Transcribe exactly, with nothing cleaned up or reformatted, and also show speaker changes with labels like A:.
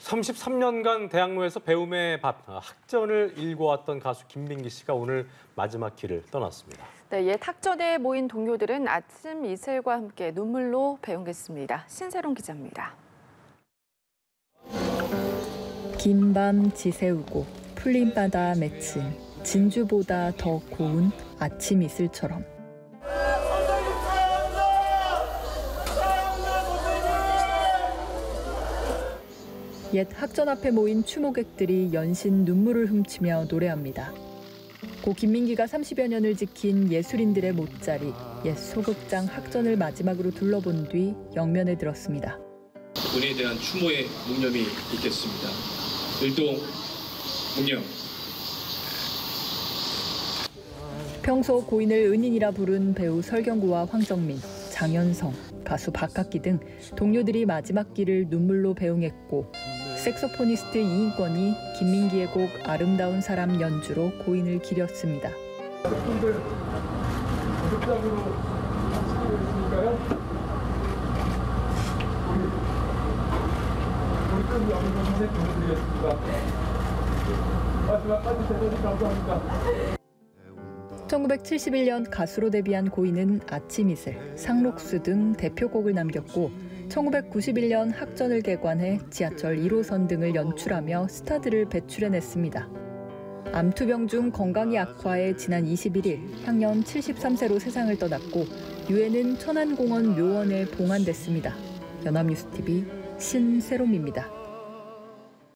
A: 삼십삼 년간 대학로에서 배움의 밭, 학전을 일궈왔던 가수 김민기 씨가 오늘 마지막 길을 떠났습니다.
B: 네, 옛 학전에 모인 동료들은 아침 이슬과 함께 눈물로 배웅했습니다. 신세롱 기자입니다.
C: 긴 밤 지새우고 풀린 바다 맺힌 진주보다 더 고운 아침 이슬처럼. 옛 학전 앞에 모인 추모객들이 연신 눈물을 훔치며 노래합니다. 고 김민기가 삼십여 년을 지킨 예술인들의 못자리, 옛 소극장 학전을 마지막으로 둘러본 뒤 영면에 들었습니다.
D: 군에 대한 추모의 묵념이 있겠습니다. 일동 묵념.
C: 평소 고인을 은인이라 부른 배우 설경구와 황정민, 장현성, 가수 박학기 등 동료들이 마지막 길을 눈물로 배웅했고, 색소포니스트 이인권이 김민기의 곡 아름다운 사람 연주로 고인을 기렸습니다.
E: 분들 무릎장으로 하시고 있으니까요. 우리 큰 영웅 선생 보내드리겠습니다. 마지막까지 대단히 감사합니다.
C: 천구백칠십일 년 가수로 데뷔한 고인은 아침 이슬, 상록수 등 대표곡을 남겼고, 천구백구십일 년 학전을 개관해 지하철 일 호선 등을 연출하며 스타들을 배출해냈습니다. 암투병 중 건강이 악화해 지난 이십일 일 향년 칠십삼 세로 세상을 떠났고, 유해는 천안공원 묘원에 봉안됐습니다. 연합뉴스티비 신세롬입니다.